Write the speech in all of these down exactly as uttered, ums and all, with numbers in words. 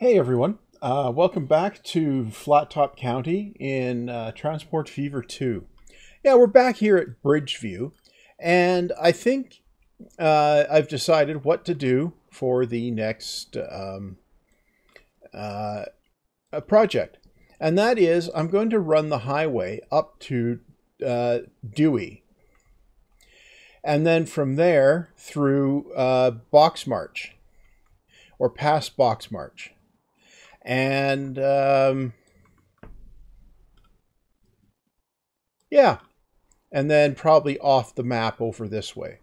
Hey everyone, uh, welcome back to Flattop County in uh, Transport Fever two. Yeah, we're back here at Bridgeview, and I think uh, I've decided what to do for the next um, uh, uh, project. And that is, I'm going to run the highway up to uh, Dewey, and then from there through uh, Box March, or past Box March. And um, yeah, and then probably off the map over this way.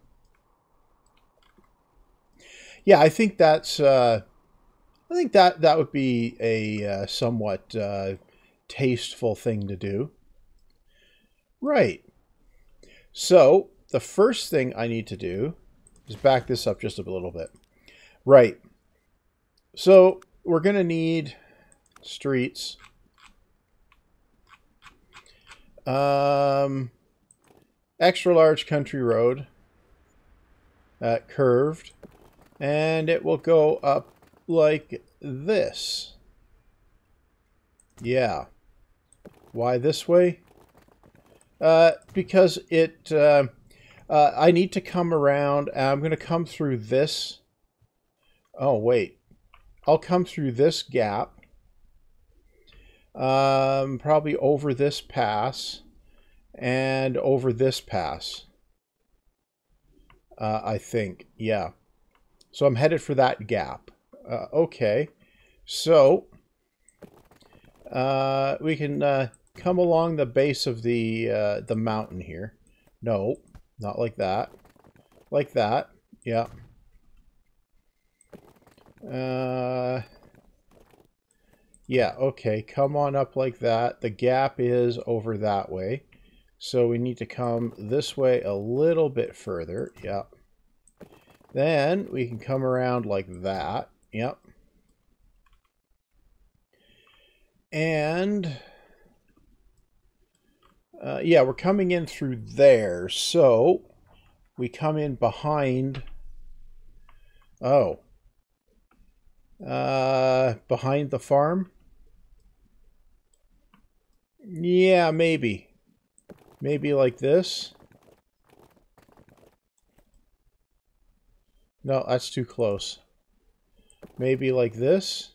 Yeah, I think that's. Uh, I think that that would be a uh, somewhat uh, tasteful thing to do. Right. So the first thing I need to do is back this up just a little bit. Right. So we're going to need streets. Um, extra large country road. Uh, curved. And it will go up like this. Yeah. Why this way? Uh, because it, uh, uh, I need to come around. I'm going to come through this. Oh, wait. I'll come through this gap. Um, probably over this pass. And over this pass. Uh, I think. Yeah. So I'm headed for that gap. Uh, okay. So uh, we can uh, come along the base of the uh, the mountain here. No, not like that. Like that. Yeah. Uh, yeah, okay. Come on up like that. The gap is over that way. So we need to come this way a little bit further. Yeah. Then we can come around like that. Yep. And uh, yeah, we're coming in through there. So we come in behind. Oh. Uh, behind the farm? Yeah, maybe. Maybe like this. No, that's too close. Maybe like this.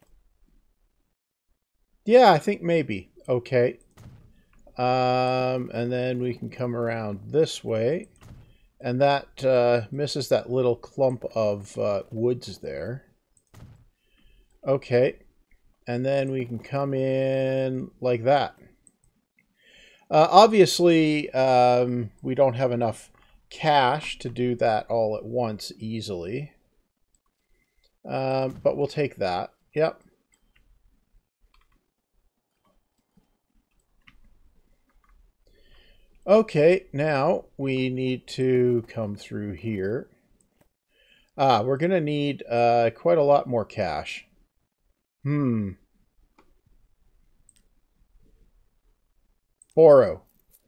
Yeah, I think maybe. Okay. Um, and then we can come around this way. And that uh, misses that little clump of uh, woods there. Okay. And then we can come in like that. Uh, obviously, um, we don't have enough cash to do that all at once easily. Um, but we'll take that. Yep. Okay, now we need to come through here. Ah, we're going to need uh, quite a lot more cash. Hmm. Borrow.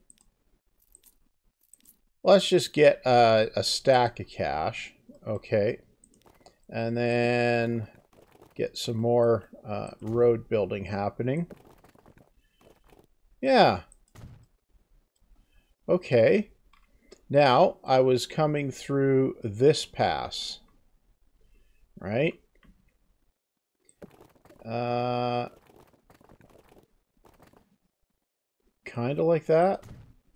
Let's just get uh, a stack of cash. Okay. And then get some more uh, road building happening. Yeah. Okay. Now, I was coming through this pass. Right? Uh, kind of like that.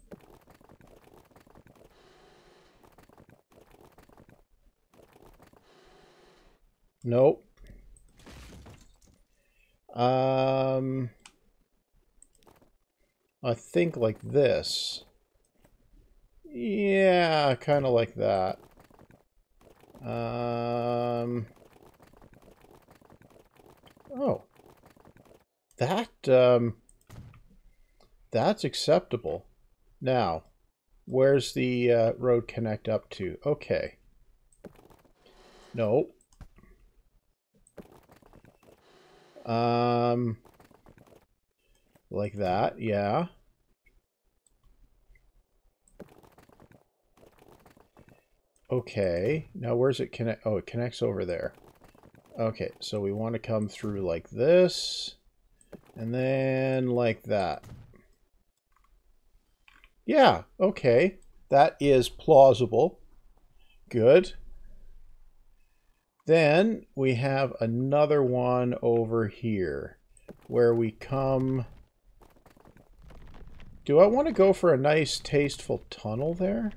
Nope. Um, I think like this. Yeah, kind of like that. Um, oh, that, um, that's acceptable. Now, where's the uh, road connect up to? Okay. No. Um, like that, yeah. Okay, now where's it connect? Oh, it connects over there. Okay, so we want to come through like this, and then like that. Yeah, okay. That is plausible. Good. Then we have another one over here where we come... Do I want to go for a nice, tasteful tunnel there?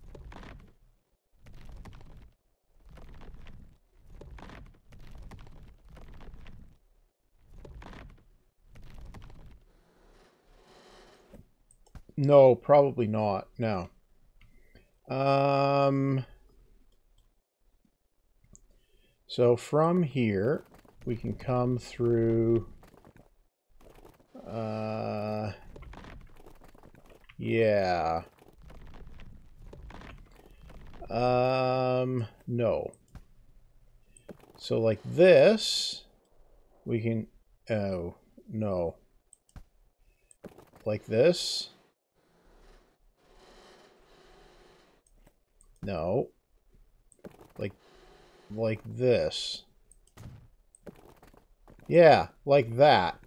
No, probably not. No. Um, so from here, we can come through... Uh, yeah. Um, no. So like this, we can... Oh, no. Like this. No. Like, like this. Yeah, like that.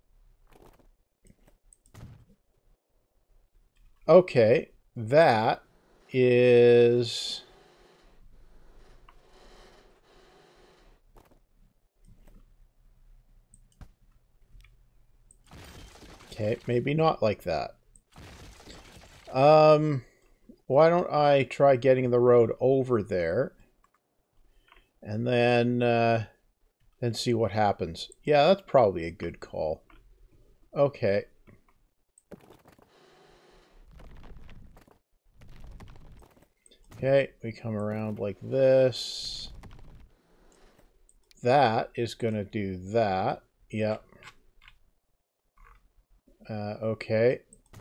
Okay, that is... Okay, maybe not like that. Um, why don't I try getting the road over there, and then uh, then see what happens. Yeah, that's probably a good call. Okay. Okay, we come around like this. That is going to do that. Yep. Uh, okay.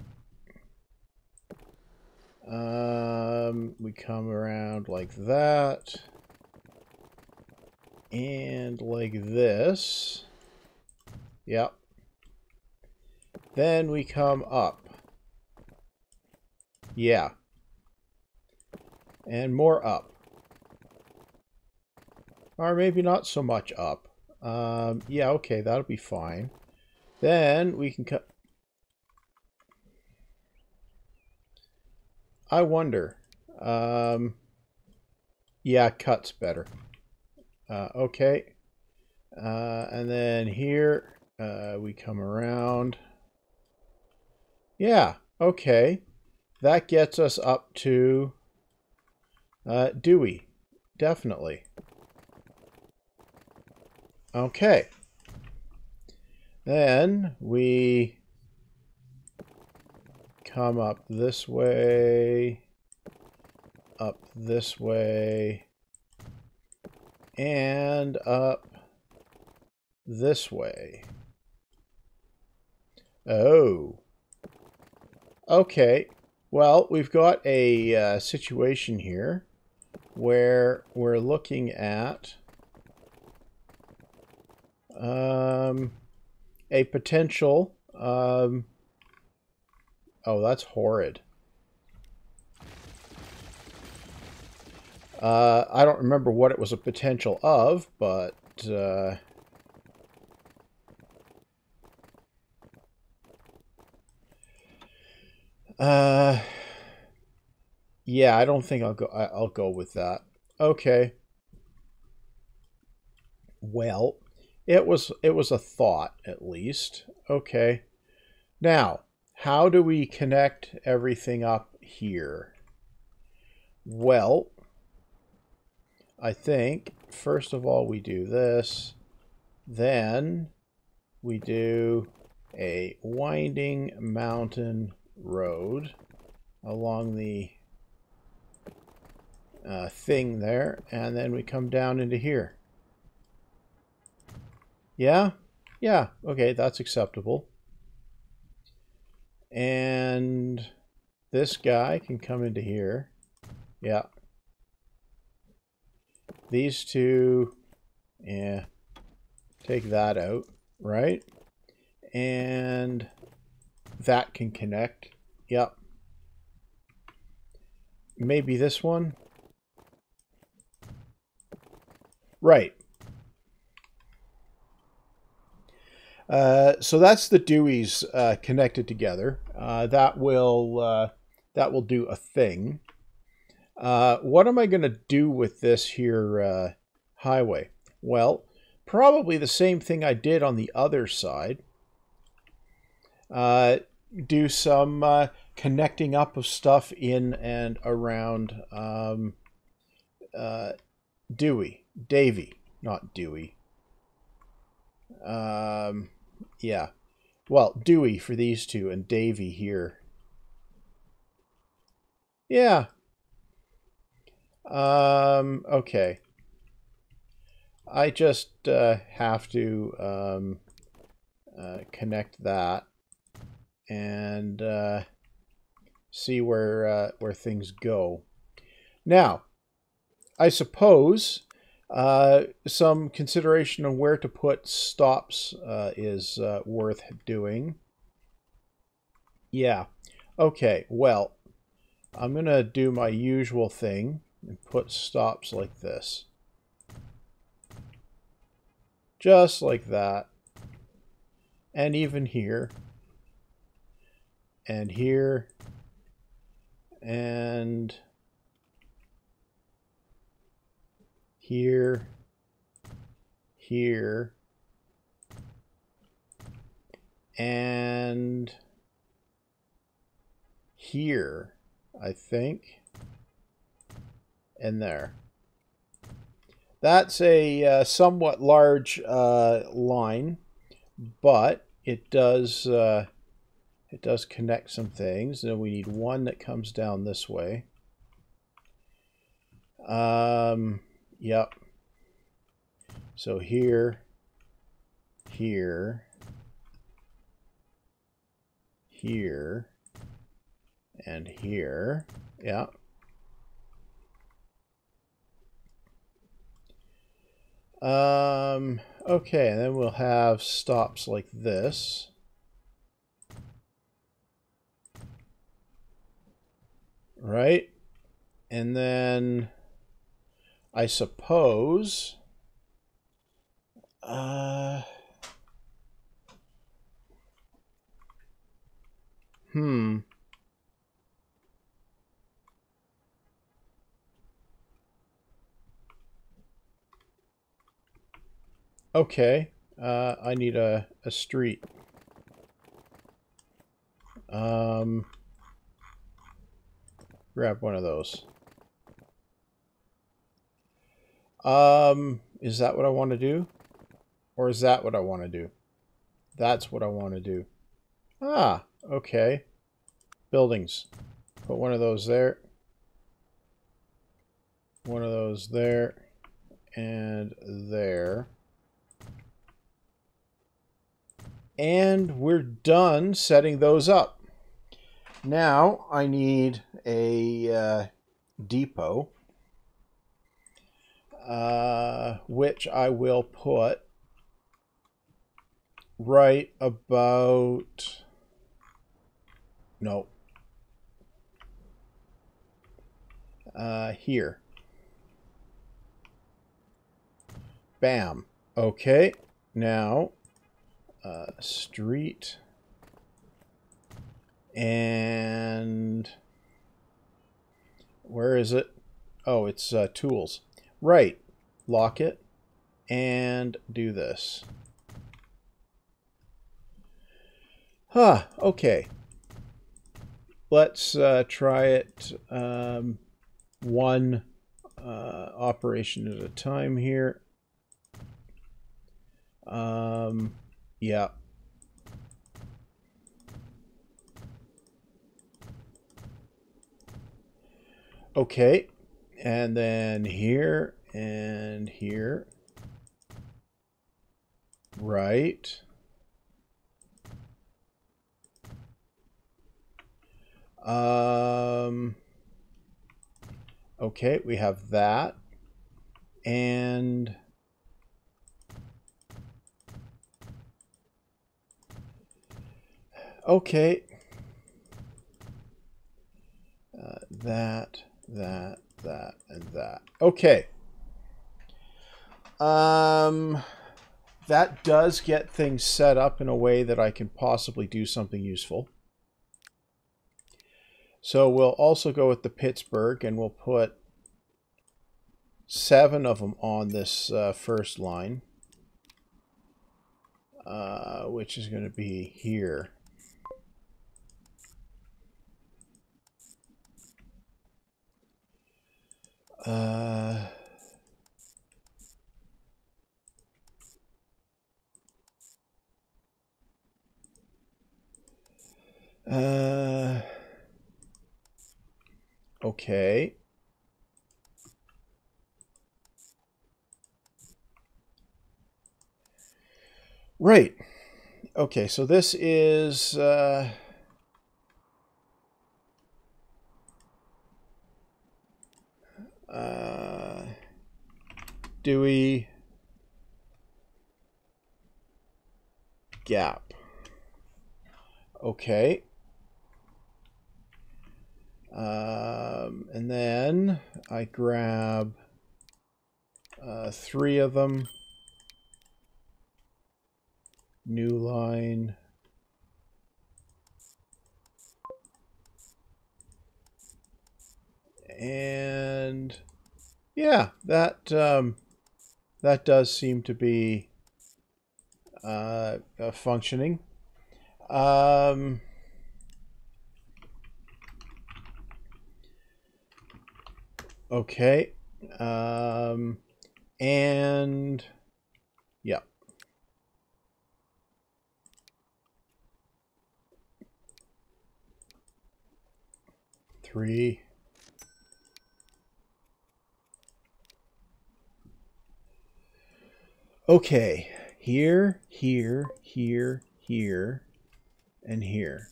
Um, we come around like that. And like this. Yep. Then we come up. Yeah. And more up. Or maybe not so much up. Um, yeah, okay, that'll be fine. Then we can cut... I wonder. Um, yeah, cut's better. Uh, okay. Uh, and then here, uh, we come around. Yeah, okay. That gets us up to uh, Dewey. Definitely. Okay. Then we come up this way, up this way, and up this way. Oh. Okay. Well, we've got a uh, situation here where we're looking at um, a potential... Um, oh, that's horrid. Uh, I don't remember what it was a potential of, but... Uh, uh, yeah, I don't think I'll go. I'll go with that. Okay. Well, it was it was a thought, at least. Okay. Now, how do we connect everything up here? Well, I think, first of all, we do this. Then we do a winding mountain road along the uh, thing there. And then we come down into here. Yeah? Yeah, okay, that's acceptable. And this guy can come into here. Yeah. These two, yeah, take that out, right? And that can connect. Yep. Maybe this one. Right. Uh, so that's the Deweys uh, connected together. Uh, that will uh, that will do a thing. Uh, what am I going to do with this here uh, highway? Well, probably the same thing I did on the other side. Uh, do some uh, connecting up of stuff in and around um, uh, Dewey, Davy, not Dewey. Um, yeah, well, Dewey for these two and Davy here. Yeah. Um, okay. I just uh, have to um, uh, connect that and uh, see where uh, where things go. Now, I suppose uh, some consideration on where to put stops uh, is uh, worth doing. Yeah. Okay. Well, I'm gonna do my usual thing and put stops like this. Just like that. And even here. And here. And here. Here. And here, I think. And there. That's a uh, somewhat large uh, line, but it does uh, it does connect some things. And we need one that comes down this way. Um, yep. So here, here, here, and here. Yeah. Um, okay, and then we'll have stops like this. Right? And then I suppose uh hmm Okay, uh, I need a, a street. Um, grab one of those. Um, is that what I want to do? Or is that what I want to do? That's what I want to do. Ah, okay. Buildings. Put one of those there. One of those there. And there. And we're done setting those up. Now I need a uh, depot, uh, which I will put right about, no, uh, here. Bam. Okay, now uh, street. And where is it? Oh, it's uh, tools. Right. Lock it and do this. Huh. Okay. Let's uh, try it um, one uh, operation at a time here. Um, yeah. Okay, and then here and here, right. Um, okay, we have that, and okay, uh, that. That, that, and that. Okay. Um, that does get things set up in a way that I can possibly do something useful. So we'll also go with the Pittsburgh, and we'll put seven of them on this uh, first line, uh, which is going to be here. Uh, uh, okay. Right. Okay, so this is... Uh, Uh, Dewey gap. Okay. Um, and then I grab uh, three of them. New line. And yeah, that um, that does seem to be uh, uh, functioning. Um, okay, um, and yeah. Three. Okay, here, here, here, here, and here.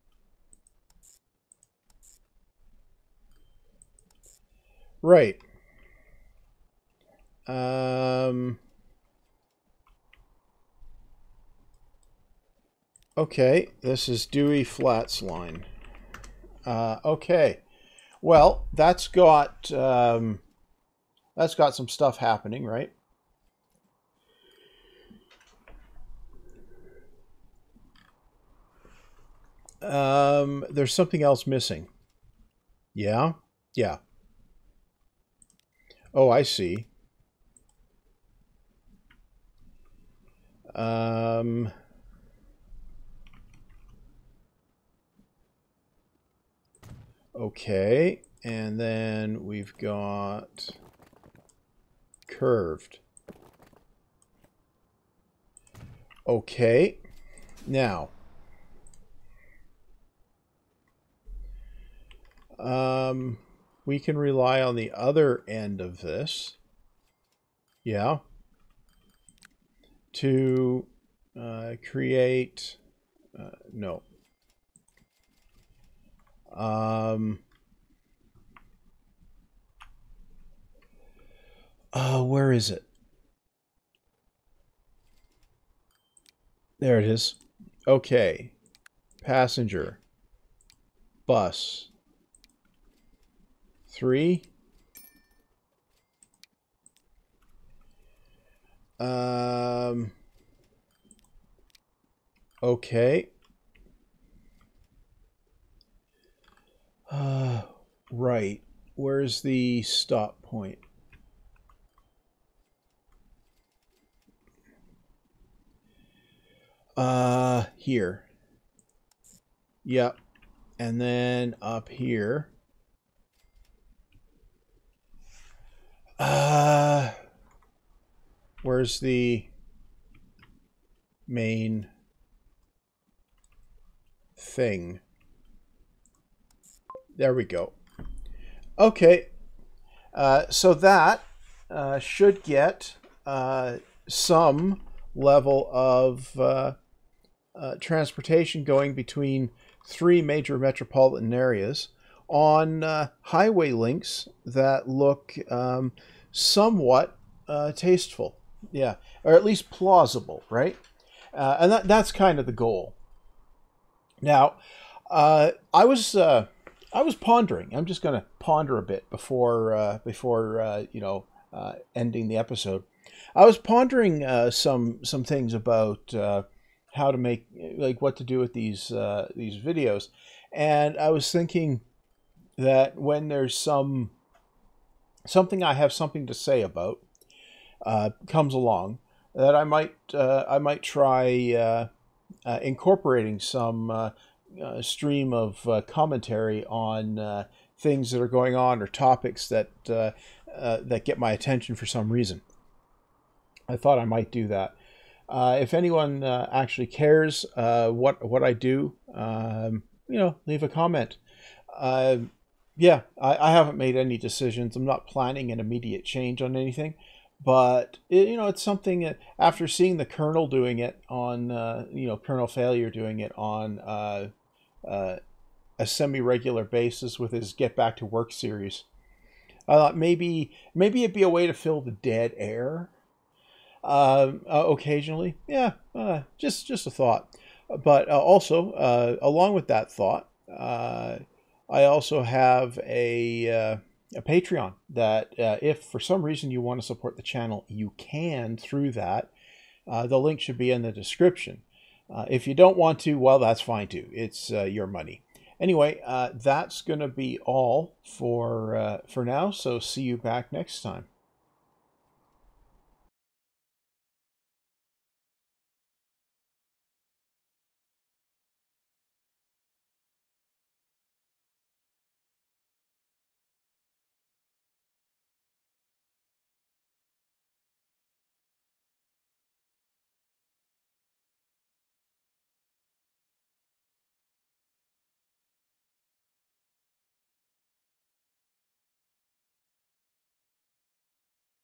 Right. Um, okay, this is Dewey Flats line. Uh, okay, well, that's got um, that's got some stuff happening, right? Um, there's something else missing. Yeah? Yeah. Oh, I see. Um, okay, and then we've got curved. Okay, now... Um, we can rely on the other end of this, yeah, to uh, create, uh, no, um, uh, where is it? There it is. Okay, passenger, bus. Three. Um, okay. Uh, right. Where's the stop point? Uh, here. Yep. And then up here. Uh, where's the main thing? There we go. Okay, uh, so that uh, should get uh, some level of uh, uh, transportation going between three major metropolitan areas on uh, highway links that look um, somewhat uh, tasteful, yeah, or at least plausible, right? Uh, and that, that's kind of the goal. Now, uh, I was uh, I was pondering. I'm just going to ponder a bit before uh, before uh, you know uh, ending the episode. I was pondering uh, some some things about uh, how to make, like what to do with these uh, these videos, and I was thinking that when there's some something I have something to say about uh, comes along, that I might uh, I might try uh, uh, incorporating some uh, uh, stream of uh, commentary on uh, things that are going on or topics that uh, uh, that get my attention for some reason. I thought I might do that. Uh, if anyone uh, actually cares uh, what what I do, um, you know, leave a comment. Uh, yeah, I, I haven't made any decisions. I'm not planning an immediate change on anything, but it, you know, it's something that after seeing the Colonel doing it on, uh, you know, Colonel Failure doing it on uh, uh, a semi-regular basis with his Get Back to Work series, I thought maybe maybe it'd be a way to fill the dead air. Uh, uh, occasionally, yeah, uh, just just a thought. But uh, also, uh, along with that thought, uh, I also have a uh, a Patreon that, uh, if for some reason you want to support the channel, you can through that. Uh, the link should be in the description. Uh, if you don't want to, well, that's fine too. It's uh, your money. Anyway, uh, that's going to be all for uh, for now. So see you back next time.